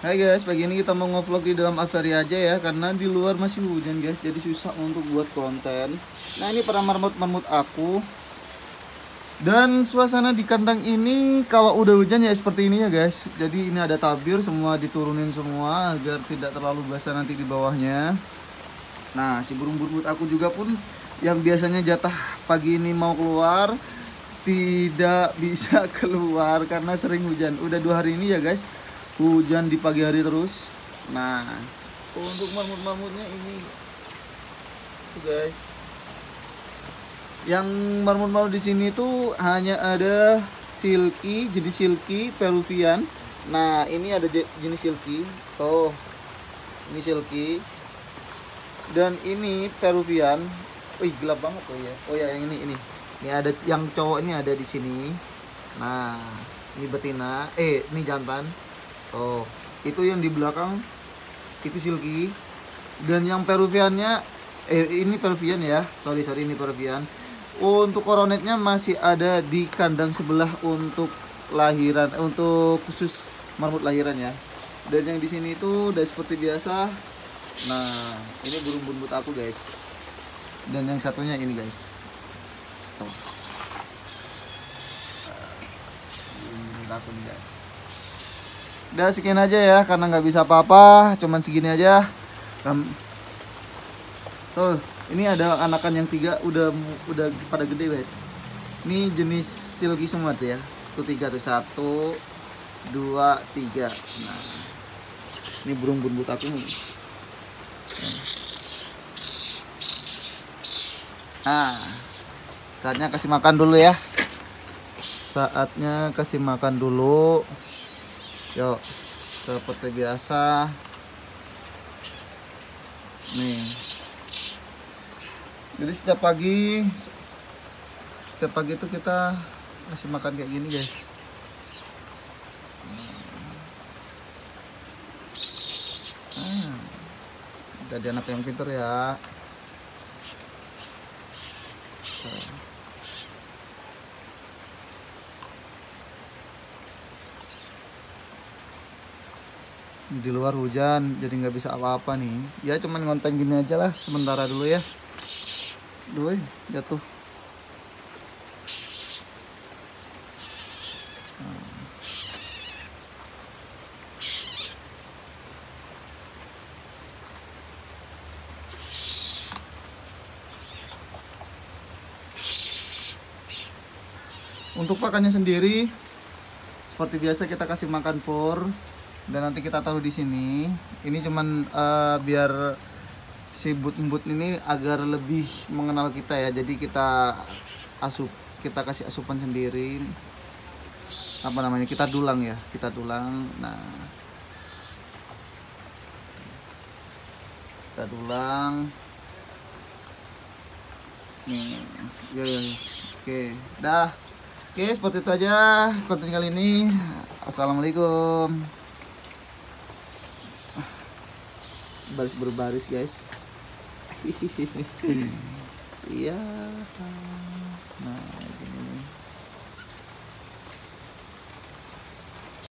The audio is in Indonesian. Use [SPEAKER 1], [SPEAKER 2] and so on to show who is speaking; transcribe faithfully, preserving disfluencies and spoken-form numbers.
[SPEAKER 1] Hai guys, pagi ini kita mau ngevlog di dalam aviary aja ya, karena di luar masih hujan guys, jadi susah untuk buat konten. Nah ini para marmut-marmut aku. Dan suasana di kandang ini kalau udah hujan ya seperti ini ya guys. Jadi ini ada tabir, semua diturunin semua agar tidak terlalu basah nanti di bawahnya. Nah si burung-burung aku juga pun yang biasanya jatah pagi ini mau keluar tidak bisa keluar karena sering hujan. Udah dua hari ini ya guys, hujan di pagi hari terus. Nah untuk marmut-marmutnya ini tuh guys, yang marmut-marmut di sini tuh hanya ada silky, jenis silky Peruvian. Nah ini ada jenis silky, oh ini silky, dan ini Peruvian. Wih gelap banget oh ya. Oh ya yang ini ini. Ini ada yang cowok ini ada di sini. Nah, ini betina, eh ini jantan. Oh, itu yang di belakang itu silky. Dan yang Peruviannya eh ini Peruvian ya. Sorry sorry ini Peruvian. Untuk koronetnya masih ada di kandang sebelah untuk lahiran, untuk khusus marmut lahiran ya. Dan yang di sini itu udah seperti biasa. Nah, ini burung bunbut aku guys. Dan yang satunya ini guys. Tuh. Ini aku nih guys. Udah sekian aja ya, karena nggak bisa apa-apa, cuman segini aja. Tuh, ini ada anakan yang tiga udah udah pada gede guys. Ini jenis silky semua tuh ya. Tuh tiga tuh satu, dua, tiga. Nah, ini burung bunbut aku nih. Nah, saatnya kasih makan dulu ya. Saatnya kasih makan dulu. Yuk, seperti biasa. Nih. Jadi setiap pagi, setiap pagi itu kita kasih makan kayak gini guys. Nah, jadi anak yang pintar ya. Di luar hujan jadi nggak bisa apa-apa nih ya, cuman ngonten gini aja lah sementara dulu ya. Duh jatuh. Untuk pakannya sendiri seperti biasa kita kasih makan pur dan nanti kita taruh di sini. Ini cuman uh, biar si but-but ini agar lebih mengenal kita ya. Jadi kita asup, kita kasih asupan sendiri. Apa namanya? Kita dulang ya, kita dulang. Nah, kita dulang. Nih, yo yo. Oke, dah. Oke, seperti itu aja konten kali ini. Assalamualaikum. Baris berbaris guys. Iya. Nah.